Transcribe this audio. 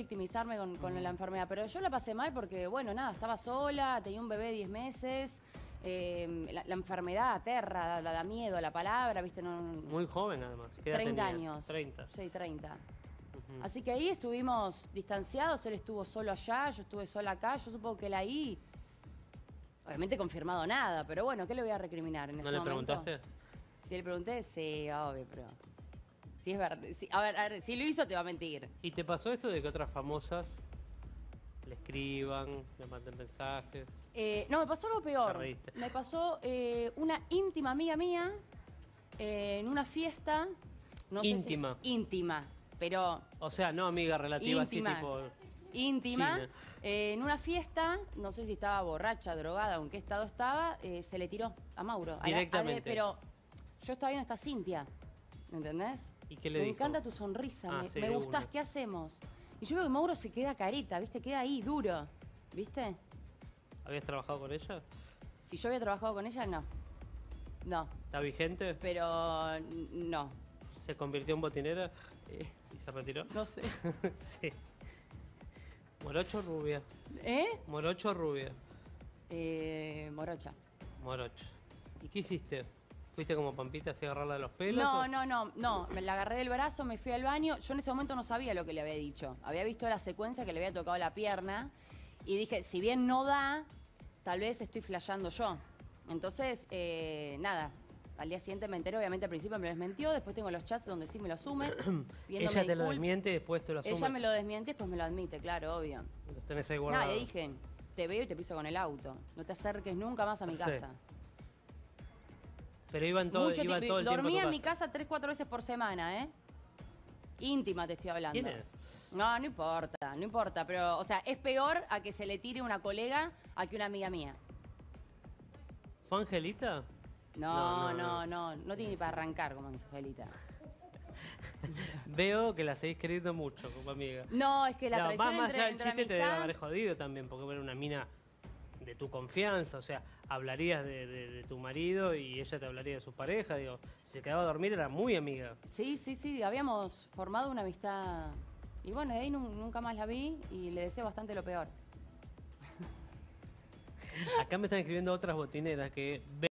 victimizarme con la enfermedad, pero yo la pasé mal porque, bueno, nada, estaba sola, tenía un bebé de 10 meses, la enfermedad aterra, da miedo la palabra, ¿viste? No, Muy joven, además. ¿Qué edad 30 tenías? años. 30. Sí, 30. Ujú. Así que ahí estuvimos distanciados, él estuvo solo allá, yo estuve sola acá, yo supongo que él ahí, obviamente confirmado nada, pero bueno, ¿qué le voy a recriminar en ¿No ese le momento? preguntaste? Si le pregunté, sí, obvio, pero... Sí, es verdad. Sí, a ver, si lo hizo te va a mentir. ¿Y te pasó esto de que otras famosas le escriban, le manden mensajes? No, me pasó algo Te peor. reíste. Me pasó una íntima amiga mía en una fiesta. No Íntima. sé si, íntima, pero O sea, no amiga relativa, íntima. así tipo... Íntima. China. En una fiesta, no sé si estaba borracha, drogada o en qué estado estaba, se le tiró a Mauro. Directamente. Pero yo estaba viendo a esta Cintia, ¿entendés? ¿Y qué le Me dijo? encanta tu sonrisa, Ah, sí, me de gustás, una. ¿qué hacemos? Y yo veo que Mauro se queda careta, ¿viste? Queda ahí, duro, ¿viste? ¿Habías trabajado con ella? Si yo había trabajado con ella, no. No, ¿Está vigente? pero no. ¿Se convirtió en botinera Eh, y se retiró? no sé. Sí. ¿Morocho o rubia? ¿Eh? ¿Morocho o rubia? Morocha. Morocho. ¿Y qué hiciste? ¿Fuiste como Pampita así a agarrarla de los pelos? No, o- no. Me la agarré del brazo, me fui al baño. Yo en ese momento no sabía lo que le había dicho. Había visto la secuencia que le había tocado la pierna. Y dije, si bien no da, tal vez estoy flasheando yo. Entonces, nada. Al día siguiente me enteré, obviamente al principio me lo desmintió. Después tengo los chats donde sí me lo asume. Ella te lo desmiente y después te lo asume. Ella me lo desmiente, pues me lo admite, claro, obvio. Los tenés ahí Nada, guardados. le dije, te veo y te piso con el auto. No te acerques nunca más a mi Sí. casa. Pero iban todo, Mucho iban tiempo. todo el tiempo a tu Dormía en mi casa 3, 4 veces por semana, ¿eh? Íntima te estoy hablando. ¿Quién es? No importa, pero, o sea, es peor a que se le tire una colega a que una amiga mía. ¿Fue Angelita? No tiene ni para arrancar como Angelita. Veo que la seguís queriendo mucho como amiga. No, es que la No, traición más allá del entre chiste te debe amistad... haber jodido también, porque era una mina de tu confianza, o sea, hablarías de tu marido y ella te hablaría de su pareja, digo, si se quedaba a dormir era muy amiga. Sí, habíamos formado una amistad. Y bueno, de ahí nunca más la vi y le deseo bastante lo peor. Acá me están escribiendo otras botineras que